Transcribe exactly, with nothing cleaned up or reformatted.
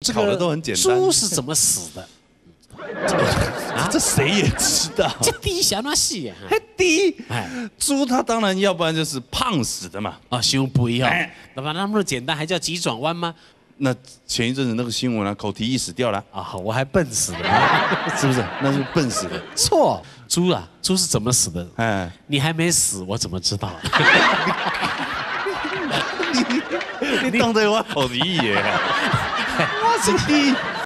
这考的个都很简单。 猪是怎么死的？ 啊，这谁也知道。 这第一想那戏， 嘿，第一， 哎， 猪它当然要不然就是胖死的嘛。 哦，胸不一样哎， 那么那么简单，还叫急转弯吗？ 那前一阵子那个新闻啊，口蹄疫死掉了， 啊，我还笨死了， 是不是？那是笨死的。 错，猪啊，猪是怎么死的？ 哎， 你还没死，我怎么知道？ 你当在我口蹄疫耶？我是第一。